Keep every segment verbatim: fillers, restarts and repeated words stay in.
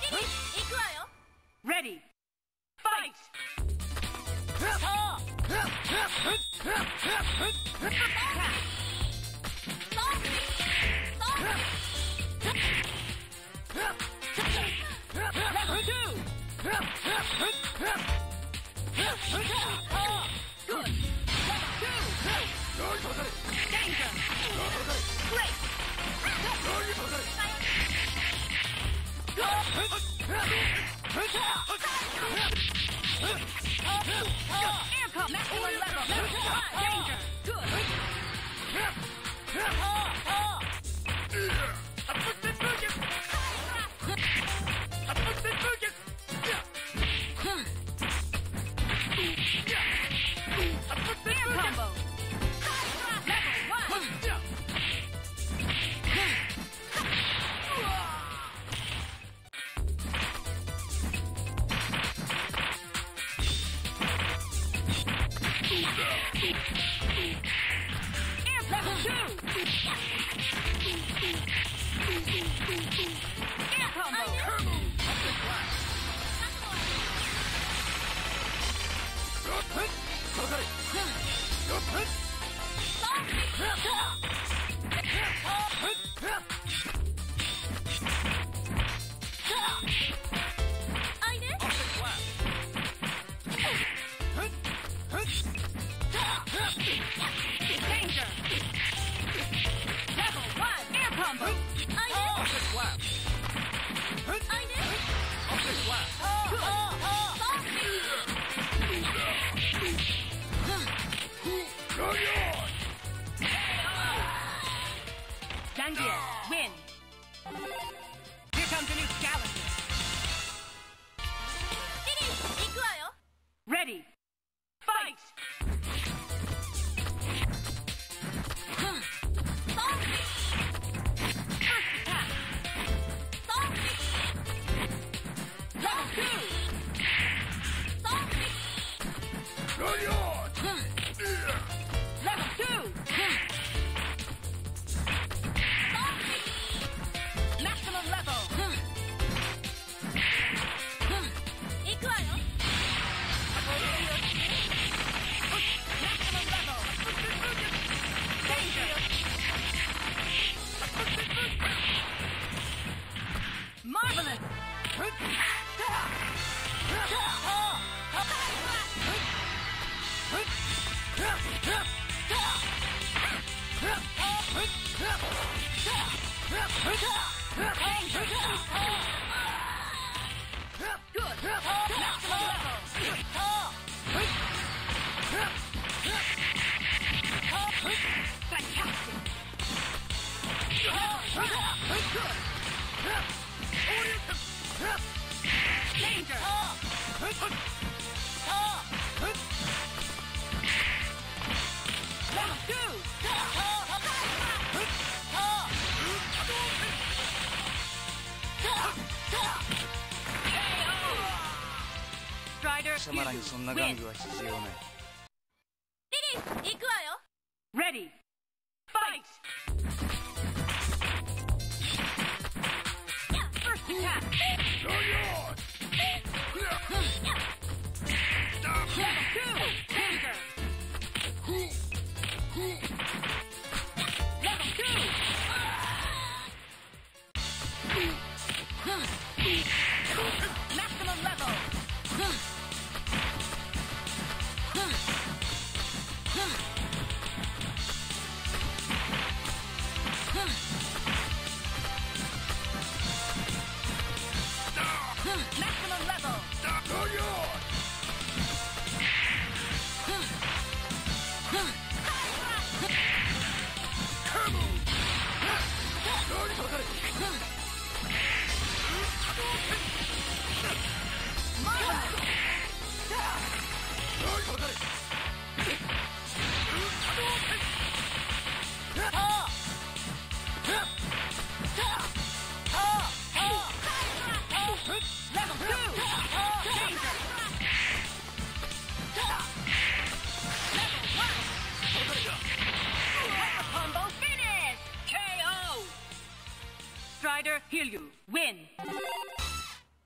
Ready, fight! Level two! Good! Level two! Danger! Great! Air pump! Maximum level! Danger! Good! Air combo! Level one! Air level two! Air combo! Danger! Level one! Air combo! Zangief, win! Here comes a new challenger! Ready! Fight! Marvelous! Good! Maximum level! Fantastic! Danger! Level two! Strider, you win! Ready! Fight! First attack! Level two! Danger! Level two! Maximum level! Maximum level! Level two! Danger! Level one! Hyper combo finish! K O! Strider, Hiryu, win!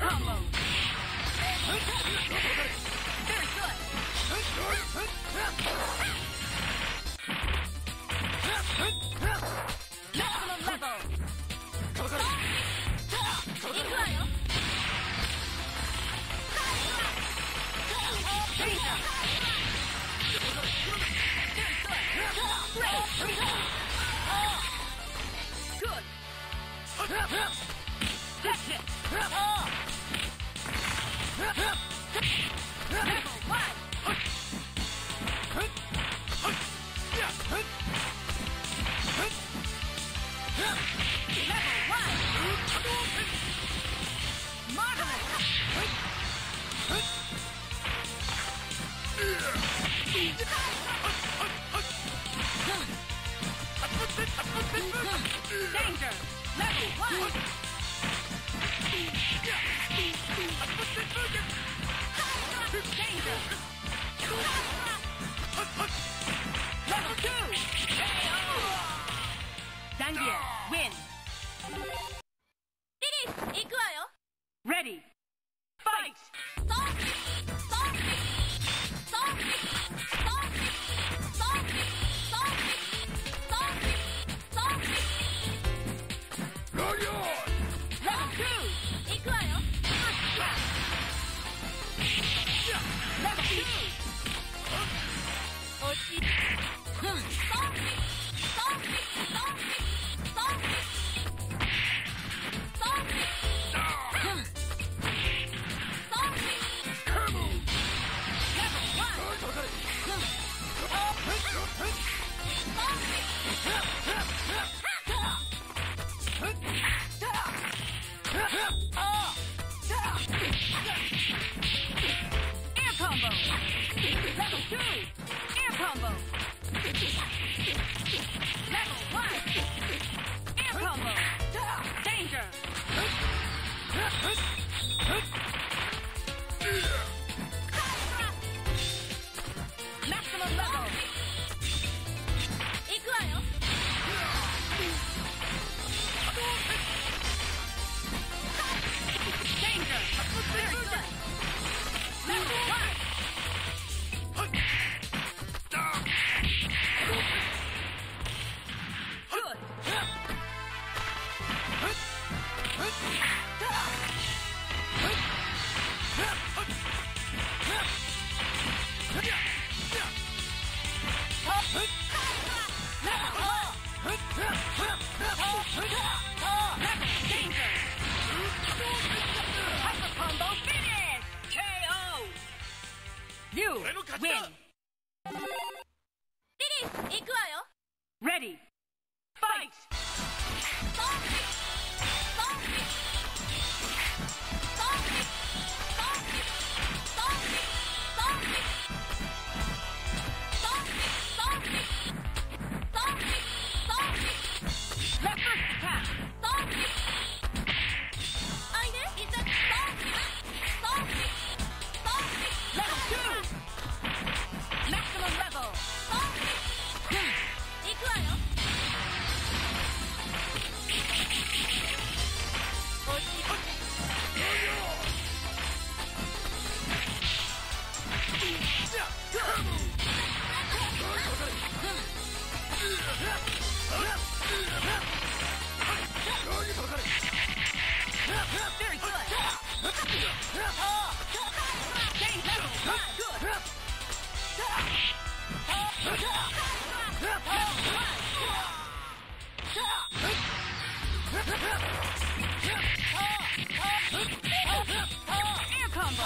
combo. Very good. Maximum level. 이거요. Danger. Good. That's it. Level one. Level one. Marvelous. Danger. Level one. Danger. Level two. Zangief, win. Ready. Fight. Level two. Level two. Air combo. Level two. Air combo. Level one. Air combo. Danger. Maximum level. Danger. Very good. Level one. Good. Danger. Hyper combo finish. K O. You win. Ready. Fight. Left foot attack. Level two. Maximum level. Very good. Change level. Good. Air combo.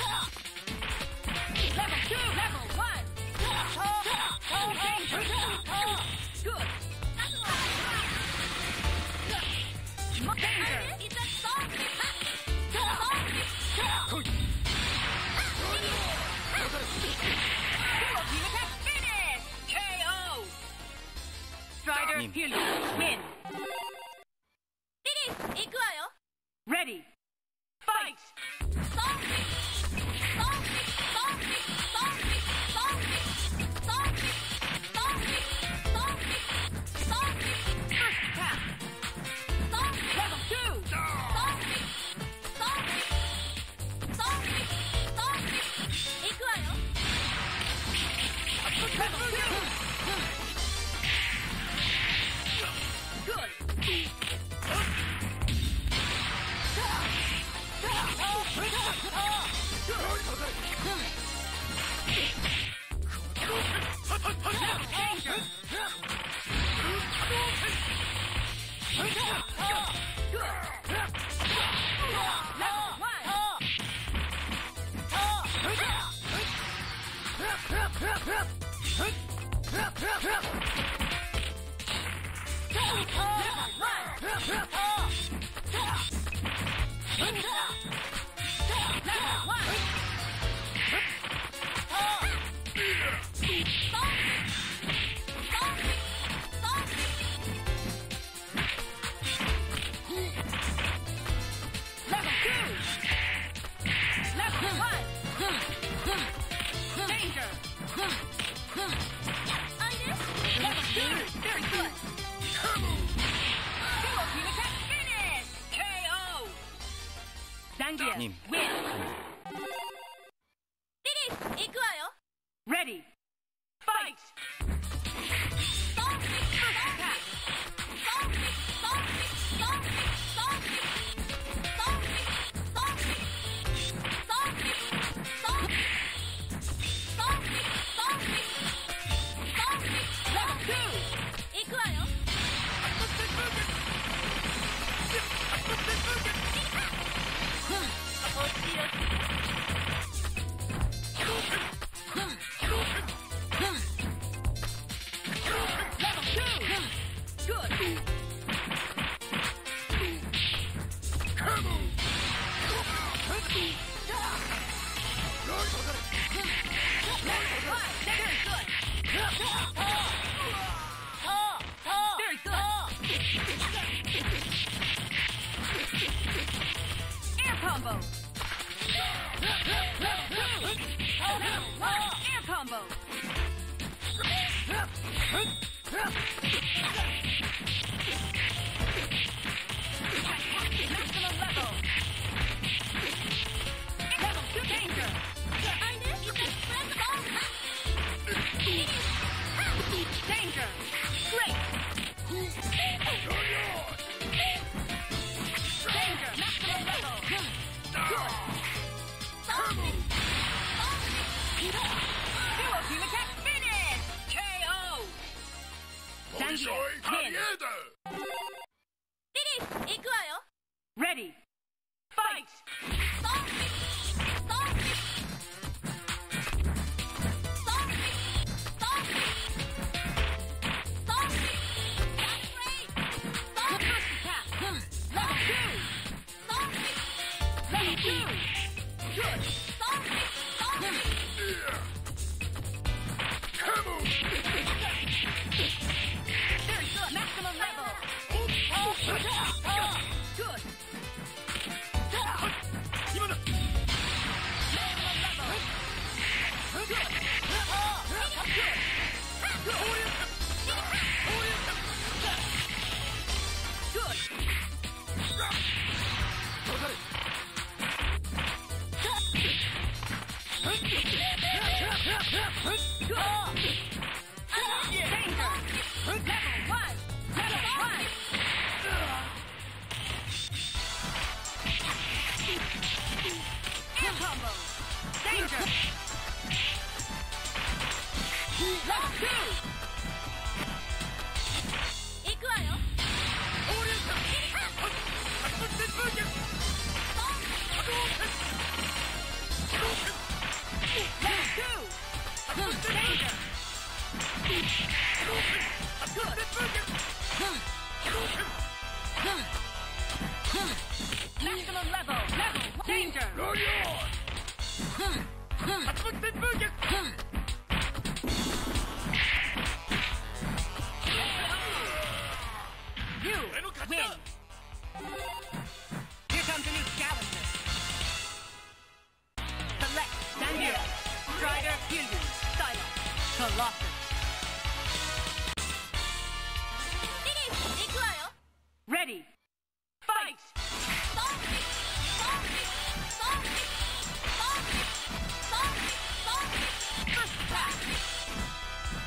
Level two. Level one. Danger. Good. Danger. Finish! K O! Strider, Helios, win! Ready! Fight! First attack! Level two! 님. Win. 리리, 이끄 와요. Ready. Fight. First attack. Level two. 이끄 와요. Combo. Air combo. Maximum level. Level two danger. Danger. Great. Danger. Maximum level. Good. Duo team attack finish. K O. Dangier. Win. 리리, 이끄 와요. Ready. Fight. Maximum level. Good. 이끄 와요. Maximum level. Level. Danger. You win. Here comes a new challenger. Select Dangier, Strider, Fusion, Silence, Colossus. 리리, 이끄 와요. Ready. Fight. First attack.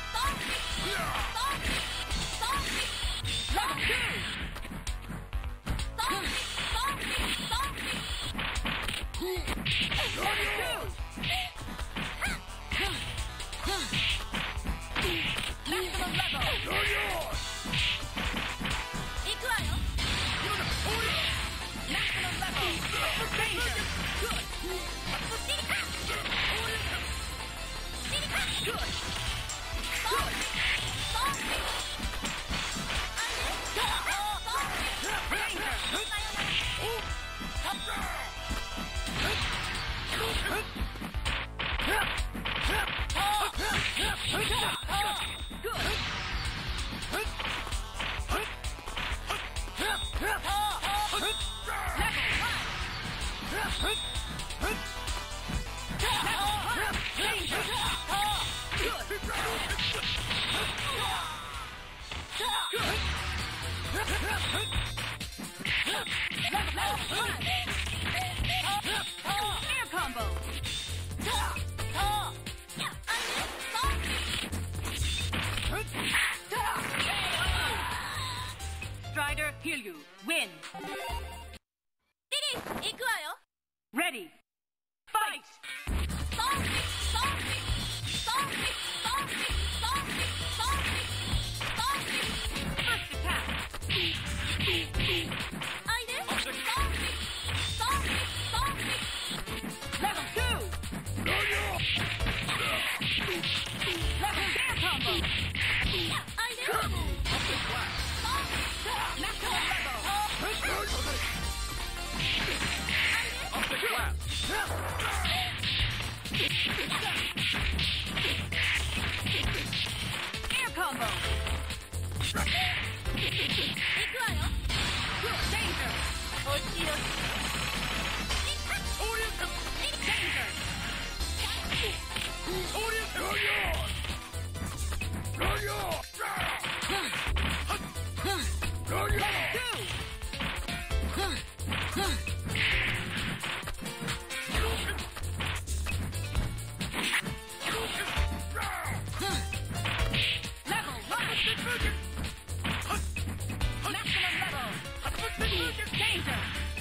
Strider Hiryu, win! Ready! 行くわよ Ready! Fight! Stop! Stop! Stop! Stop! Stop! Stop! Stop! First attack! あいで Stop! Stop! Stop! Level two! Level air combo! あいで Maximum level! Air combo! 行くわよ Good danger! おちよ Danger! Level two! Level one! Maximum level! Danger!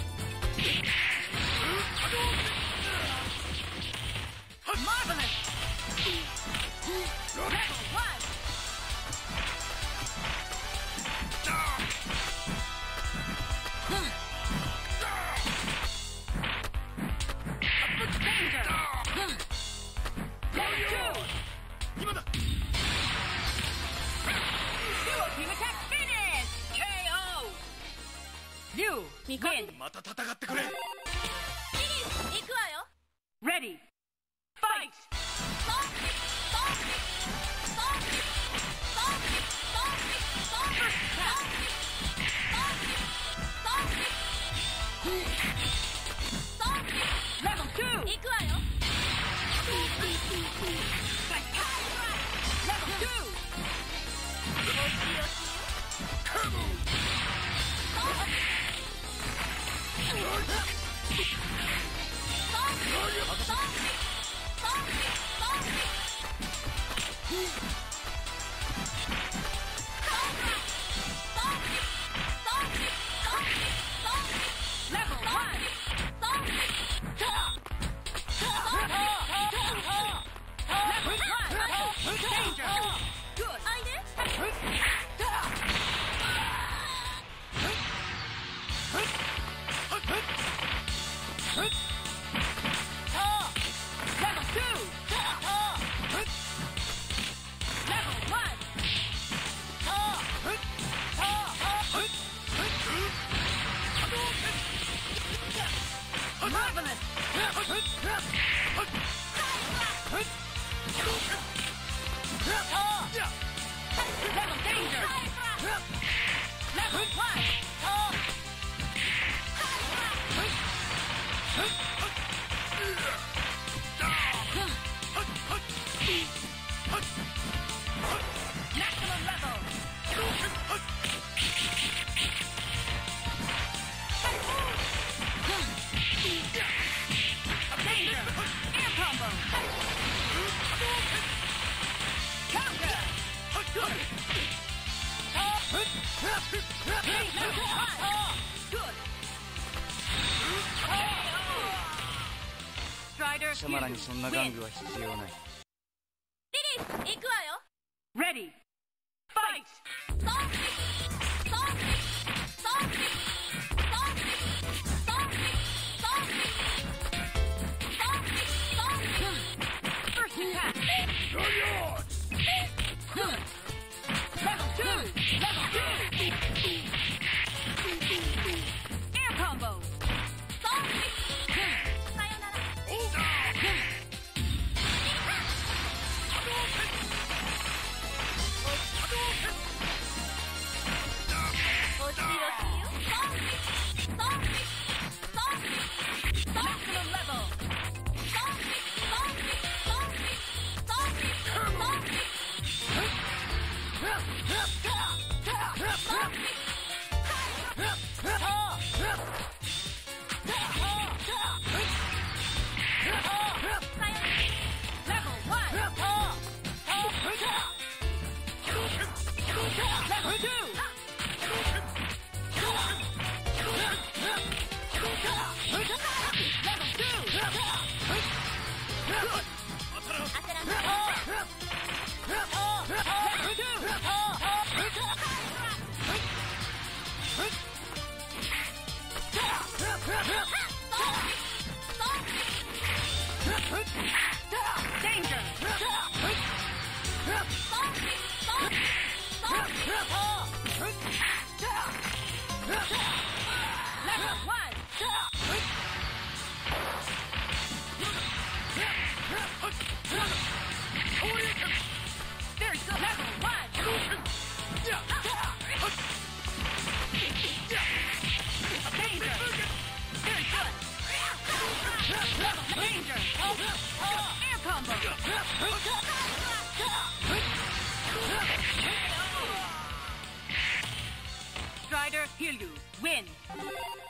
Marvelous! Level one! Danger! Level two! Duo team attack finish! K O! You win! また戦ってくれ。 リリー行くわよ Ready! Fight! Stop! Stop! Stop! Stop! Stop! Stop! Stop! Stop! Stop! Level two! 行くわよ Level two! おちよ Level one! Level one! Danger! Good! あいで Level two! Level one! Marvelous! Level danger! Level one! Maximum level! Danger! Air combo! Counter! Good! Level one! Good! Strider 貴様らにそんな玩具は必要ない。 リリー、行くわよ。 Ready. Fight. ソースソースソースソースソースソースソース First attack. Level two. Level two. Air combo. ソースさよなら。お仕置きよ。ソースソースソース Maximum level. ソースソースソースソース Level one. Level two. Level two. 当てらんない。 Level two. Danger. Level one. Very good. Level one. Danger. Very good. Danger. Air combo. Strider Hiryu win.